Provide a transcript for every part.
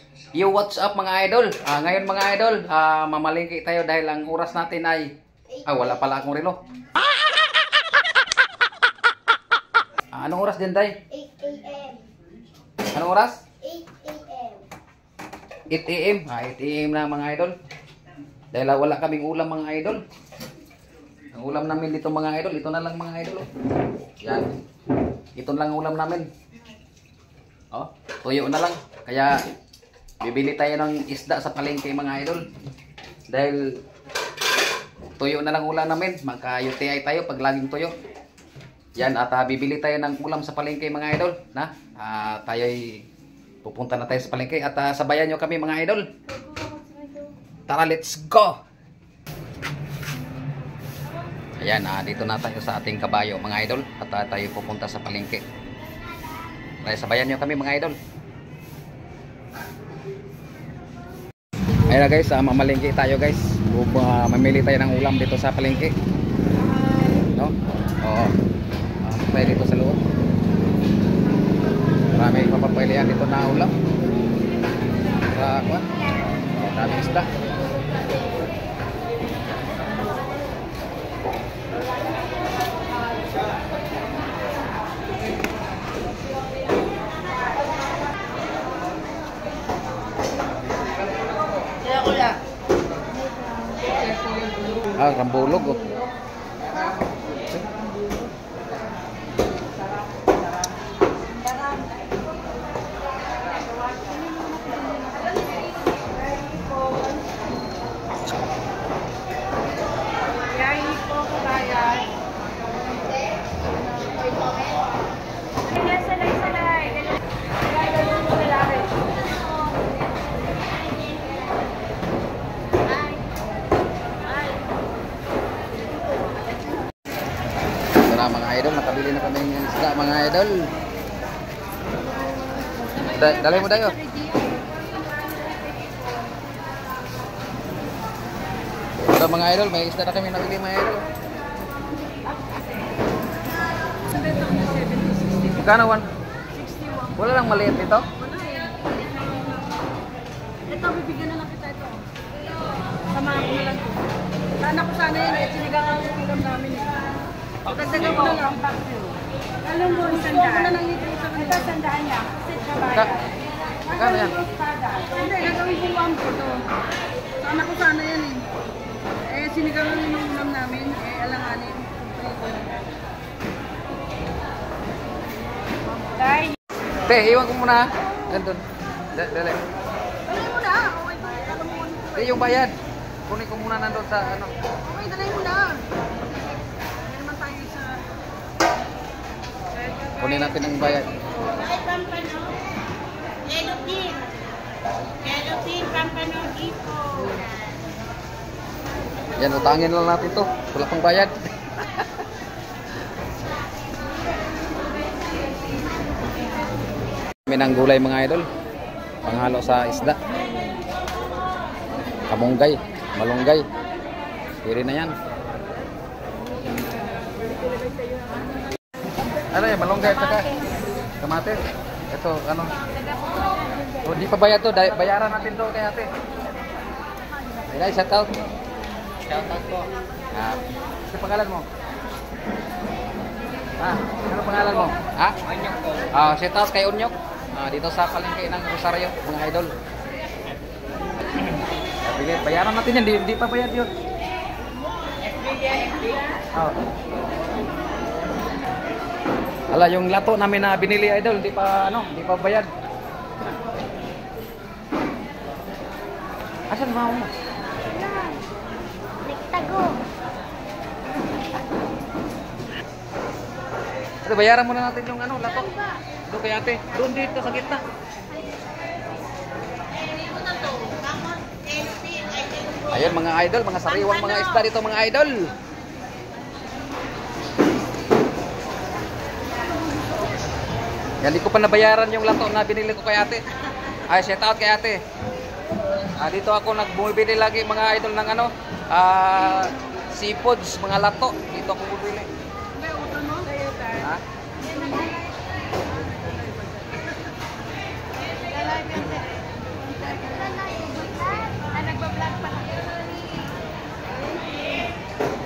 Yo, what's up mga idol? Ngayon mga idol, mamalingki tayo dahil ang oras natin ay... wala pala akong relo. Anong oras din, Day? 8 a.m. Anong oras? 8 a.m. 8 a.m. 8 a.m. na mga idol. Dahil wala kaming ulam mga idol. Ang ulam namin dito mga idol, ito na lang mga idol. Yan. Ito lang ulam namin. Tuyo na lang. Kaya bibili tayo ng isda sa palengke mga idol. Dahil tuyo na lang ulam namin. Magka-UTI tayo pag laging tuyo. Yan, at bibili tayo ng ulam sa palengke mga idol. Tayo'y pupunta na tayo sa palengke. At sabayan nyo kami mga idol. Tara, let's go! Ayan, dito na tayo sa ating kabayo mga idol. At tayo pupunta sa palengke. Kaya sabayan nyo kami mga idol. Ayan na guys, mamalengke tayo guys. Mamili tayo ng ulam dito sa palengke. No? Oo. Tayo dito sa loob. Marami papapilihan dito na ulam. Sa kuwan. Dami isda. Rambulog oh. Mga idol, nakabili na kami ng isda mga idol. Dalay mo dayo. Ito mga idol, may isda na kami nabili mga idol. Magkano 1? Wala lang maliit ito? Ito, bibigyan na lang kita ito. Samahan ko na lang ito. Sana ko sana yun, sinigang ang ulam namin eh. Pagkagdagan mo na lang. Alam mo, gusto ko na lang ito sa kanila. Sandaan niya. Sit ka ba? Magkano yan? Hindi, gagawin ko 1 po ito. Sana ko sana yan eh. Sinigang ang ulam namin. Alanganin. Te, iwan ko muna. Gandun. Dali. Dali mo na. Okay ba? Alam mo. Te, yung bayad. Kunin ko muna nandun sa ano. Okay, dali mo na. Kunin natin ang bayad. Ay, Pampano. Yellow team. Yellow team, Pampano, Ipo. Yan, utangin lang natin to. Wala pang bayad. Kami ng gulay mga idol. Panghalo sa isda. Kamunggay, malunggay. Pwede na yan. Ano yan, malunggay at saka kamatis. Ito, ano. Di pa bayad to. Bayaran natin to kay ate. Ay, shout out. Shout out po. Ano pangalan mo? Ano pangalan mo? Onyok po. Shout out kay Onyok. Dito sa palengke ng Rosario, mga idol. Bayaran natin yan. Di pa bayad yun. Ala, yung lato namin na binili idol, di pa bayad. Asan mo? Nagtago. Ito, bayaran muna natin yung lato. Doon kay ate. Doon dito sa gitna. Ayun mga idol, mga sariwang mga isda dito mga idol. Yan, di ko pa nabayaran yung lato na binili ko kay ate. Shout out kay ate. Dito ako nagbumibili lagi mga idol ng seafoods, mga lato. Dito ako bumibili.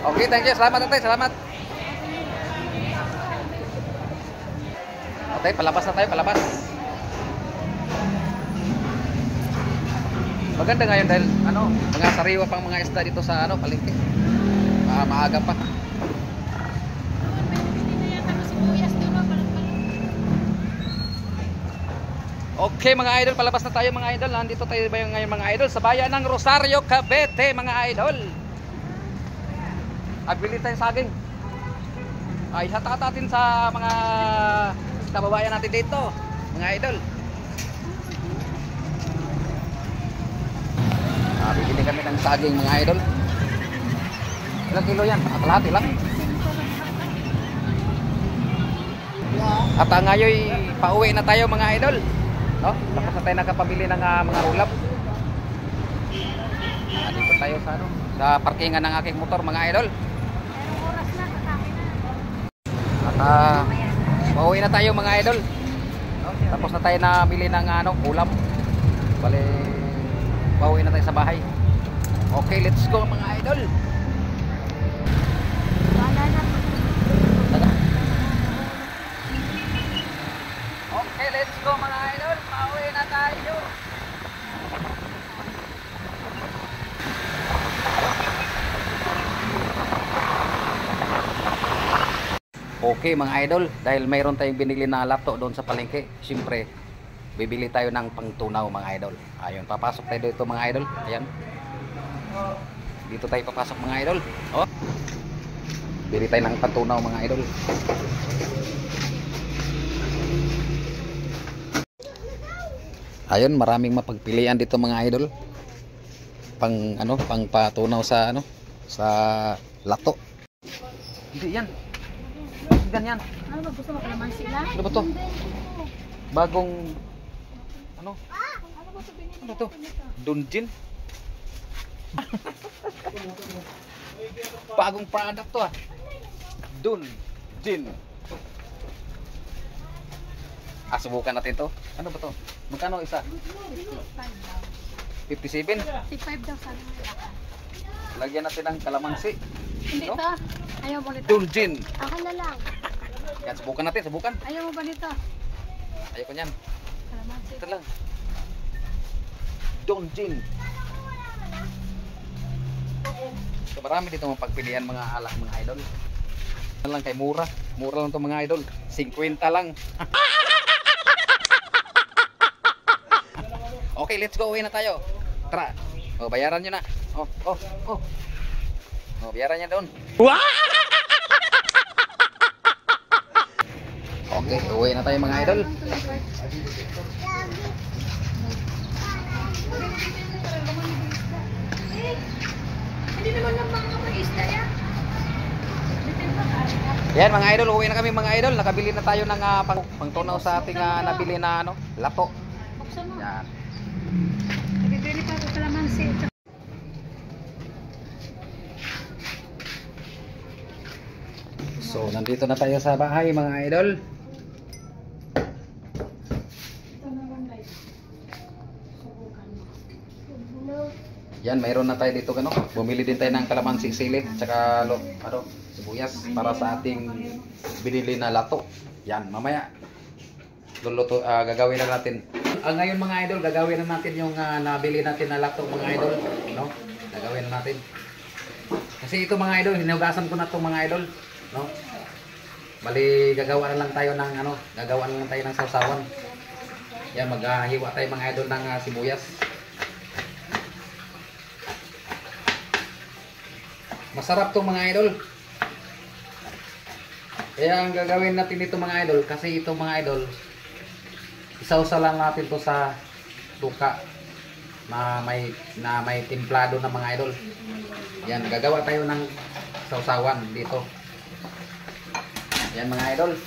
Okay, thank you. Salamat ate, salamat. Ate, palabas na tayo, palabas. Maganda ngayon dahil mga sariwa pang mga isda dito sa palengke. Maaga pa. Okay mga idol, palabas na tayo mga idol. Nandito tayo ba ngayon mga idol sa bayan ng Rosario, Cavite mga idol. Bili tayo saging. Ay, hatat natin sa mga kababayan natin dito mga idol. Bibili kami ng saging mga idol. Ilang kilo yan? Kalahati lang. At ngayon pauwi na tayo mga idol. No? Tapos na tayo nakapamili ng mga ulap. Dito tayo sa sa parkingan ng aking motor mga idol. At pauwi na tayo mga idol. No? Tapos na tayo nabili ng ulam. Bale, pauwi na tayo sa bahay. Okay, let's go mga idol. Okay, let's go mga idol. Pauwi na tayo. Okay mga idol, dahil mayroon tayong binili na lato doon sa palengke. Siyempre, bibili tayo ng pangtunaw mga idol. Ayun, papasok tayo dito mga idol. Ayan. Dito tayo papasok mga idol. Oh. Bili tayo ng pangtunaw mga idol. Ayun, maraming mapagpilian dito mga idol. Pang patunaw sa sa lato. Hindi yan. Ganyan. Ano ba gusto mo kalamansi lang? Ano ba to? Bagong ano to? Dunjin. Bagong product to Dunjin. Subukan natin to. Ano ba to? Magkano isa? 57? 55 daw sana. Lagyan natin ng kalamansi. Hindi to. Ayaw mo nito. Dunjin. Akin na lang. Yan, subukan natin, subukan. Ayaw mo ba nito? Ayoko niyan. Kalamansi. Ito lang. Dunjin. So, marami dito mga pagpilian mga alak mga idol. Ano lang kay mura. Mura lang to mga idol. 50 lang. Okay, let's go. Uwi na tayo. Tara. Oh, bayaran nyo na. Oh, bayaran niya doon. Okay, uwi na tayo mga idol. Hindi naman ng mga isda yan. Yan mga idol, uwi na kami mga idol. Nakabili na tayo ng pangtunaw sa ating nabili na lato. Buksan mo. Yan. Bibili pa ako kalamansi. So, nandito na tayo sa bahay mga idol. Yan, mayroon na tayo dito bumili din tayo ng kalamansi, sili, tsaka sibuyas para sa ating binili na lato. Yan, mamaya gagawin na natin. Ngayon mga idol, gagawin na natin yung nabili natin na lato mga idol, no? Gagawin na natin. Kasi ito mga idol, hinugasan ko na itong mga idol, no? Bali gagawa na lang tayo ng sausawan. Yan, maghiwa tayo mga idol ng sibuyas. Masarap tong mga idol. Kaya ang gagawin natin dito mga idol, kasi ito mga idol, isausa lang natin to sa tuka na may timplado na mga idol. Yan, gagawa tayo ng sausawan dito. Yan mga idol.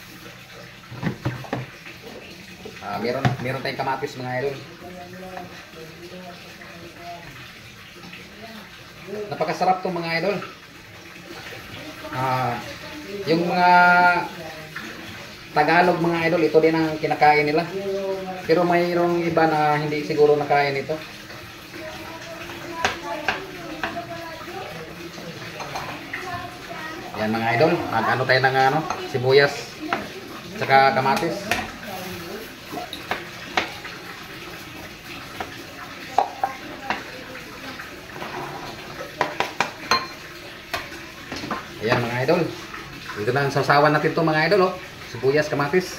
Meron tayong kamatis mga idol. Napakasarap to mga idol. Yung mga Tagalog mga idol, ito din ang kinakain nila. Pero mayroong iba na hindi siguro nakain ito. Yan mga idol, mag-ano tayo ng ano, sibuyas saka kamatis. Ayan mga idol. Ito na ang sausawan natin to mga idol, oh. Sibuyas, kamatis.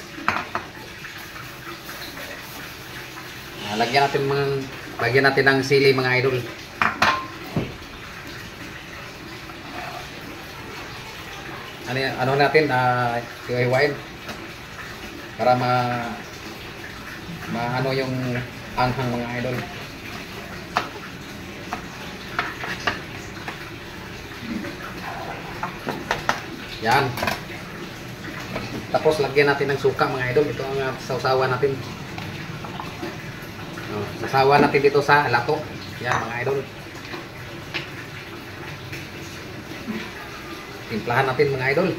Lagyan natin ng sili mga idol. Ano natin, hiwa-hiwain para ano yung anghang mga idol. Yan. Tapos lagyan natin ng suka mga idol. Ito ang sausawan natin. Sausawan natin dito sa lato. Yan mga idol. Timplahan natin mga idol.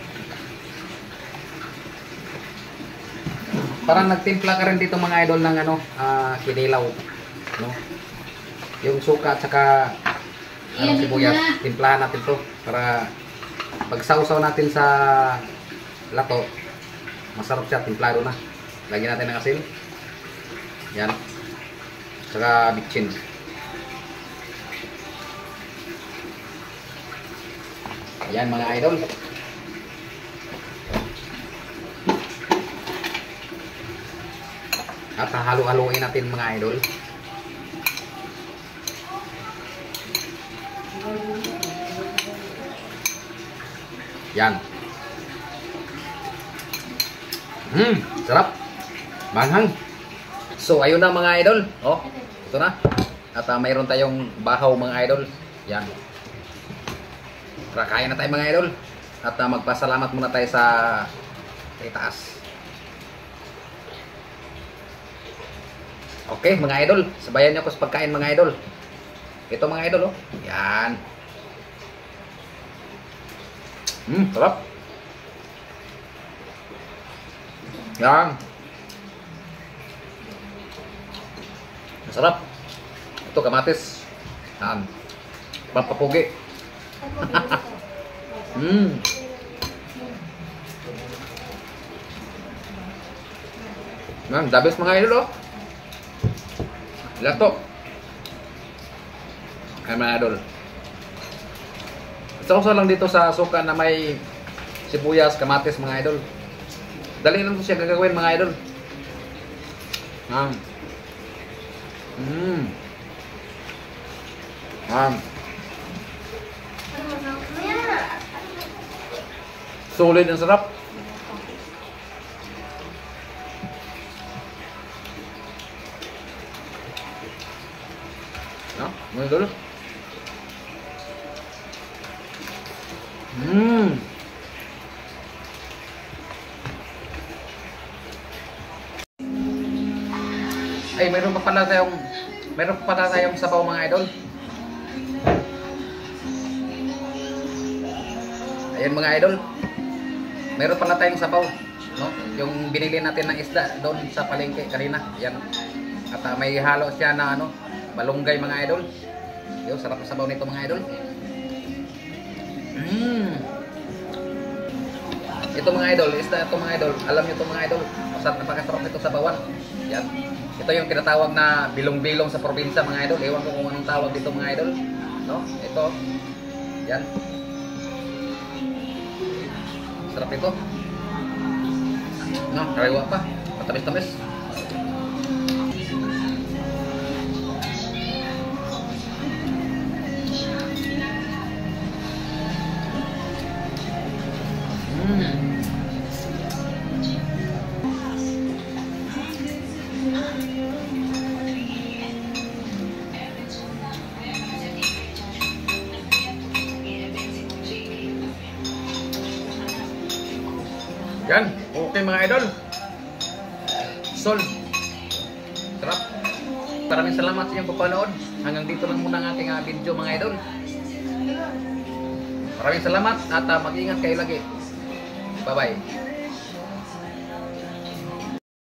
Parang nagtimpla ka rin dito mga idol ng ano, kinilaw, no? Yung suka at saka sibuyas. Timplahan natin to para pag sausaw natin sa lato, masarap siya, timplado na. Lagyan natin ng asin. Yan. Saka bitchin. Ayan mga idol. At halo-haloin natin mga idol. Yan. Sarap. Manghang. So ayun na mga idol. Oh, ito na. At mayroon tayong bahaw mga idol. Yan. Tara, kain na tayo mga idol. At magpasalamat muna tayo sa itaas. Okay mga idol, sabayan nyo ko sa pagkain mga idol. Ito mga idol, oh. Yan. Sarap. Yan. Masarap. Ito kamatis. Yan. Pampapugi. Yan, the best mga idol, oh. Lato. Ay mga idol. Sausaw lang dito sa suka na may sibuyas, kamatis mga idol. Dali lang siya gagawin mga idol. Solid and sarap. No, mga idol. Ay, meron pa pala tayong sabaw mga idol. Ayan mga idol. Meron pala tayong sabaw, no? Yung binili natin ng isda doon sa palengke kanina. Yan. At may halo siya na ano, malunggay mga idol. Yo, sarap ng sabaw nito mga idol. Ito mga idol, isda ito mga idol. Alam niyo ito mga idol, masarap, napakasarap nito sa bawan. Yan. Ito yung tinatawag na bilong-bilong sa probinsya mga idol. Ewan ko kung anong tawag dito mga idol. No? Ito. Yan. Sarap ito. No, kariwa pa. Matamis-tamis. Yan, okay mga idol. Sol. Sarap. Maraming salamat sa inyong papanood. Hanggang dito lang muna ang ating video mga idol. Maraming salamat at mag-ingat kayo lagi. Bye-bye.